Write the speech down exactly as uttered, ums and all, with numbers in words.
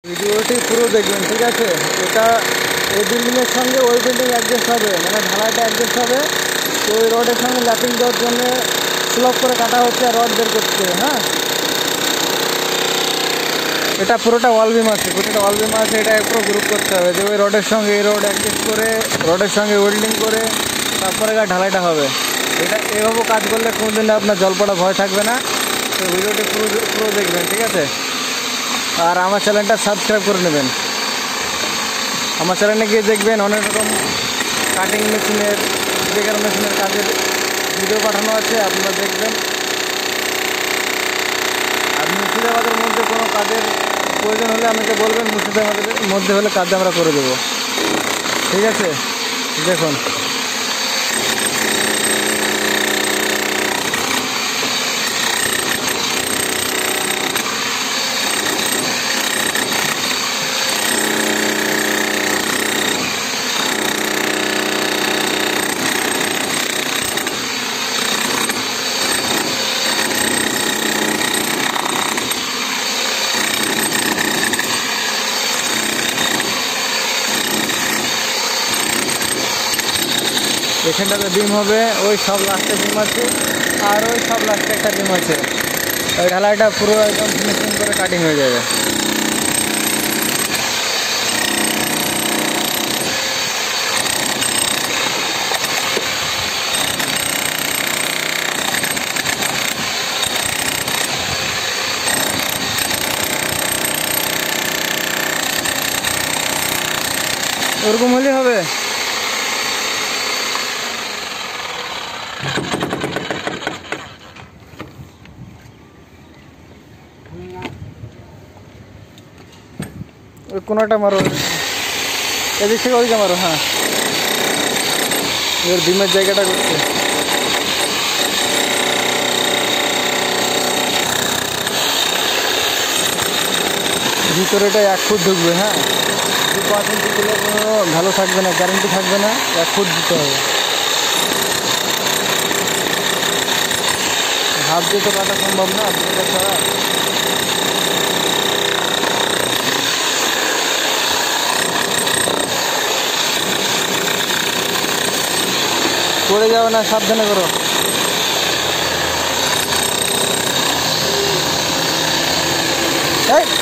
ভিডিওটি পুরো দেখবেন, ঠিক আছে? এটা এই বিল্ডিংয়ের সঙ্গে ওই বিল্ডিং অ্যাডজাস্ট হবে, মানে ঢালাইটা অ্যাডজাস্ট হবে। তো ওই রডের সঙ্গে ল্যাপিং দেওয়ার জন্য ব্লক করে কাটা হচ্ছে আর রড বের করছে। হ্যাঁ, এটা পুরোটা ওয়াল বিম আছে, পুরোটা ওয়াল বিম আছে। এটা পুরো গ্রুপ করতে হবে যে ওই রডের সঙ্গে এই রড অ্যাডজাস্ট করে, রডের সঙ্গে ওয়েল্ডিং করে তারপরে ঢালাইটা হবে। এটা এভাবে কাজ করলে কোনোদিন আপনার জল পড়া ভয় থাকবে না। তো ভিডিওটি পুরো পুরো দেখবেন, ঠিক আছে? আর আমার চ্যানেলটা সাবস্ক্রাইব করে নেবেন। আমার চ্যানেলে গিয়ে দেখবেন অনেক রকম কাটিং মেশিনের, বেকার মেশিনের কাজের ভিডিও পাঠানো আছে, আপনারা দেখবেন। আর মুর্শিদাবাদের মধ্যে কোনো কাজের প্রয়োজন হলে আমাকে বলবেন, মুর্শিদাবাদের মধ্যে হলে কাজ আমরা করে দেবো, ঠিক আছে? দেখুন, এখানটাতে বিম হবে, ওই সব লাস্টে বিম আছে, আর ওই সব লাস্টে একটা বিম আছে। ওই ঢালাইটা পুরো একদম ফিনিশিং করে কাটিং হয়ে যাবে। ওরকম হলেই হবে। ওই কোনোটা মারো, এদিক থেকে ওইটা মারো। হ্যাঁ, এবার বিমের জায়গাটা করছে। ভিতরেটা এক ফুট ঢুকবে। হ্যাঁ, দু পাঁচ ইঞ্চি দিলে কোনো ভালো থাকবে না, গ্যারেন্টি থাকবে না। এক ফুট দিতে হবে। হাত দিয়ে তো কাটা সম্ভব না আপনাদের ছাড়া। পড়ে যাও না, সাবধানে করো। এই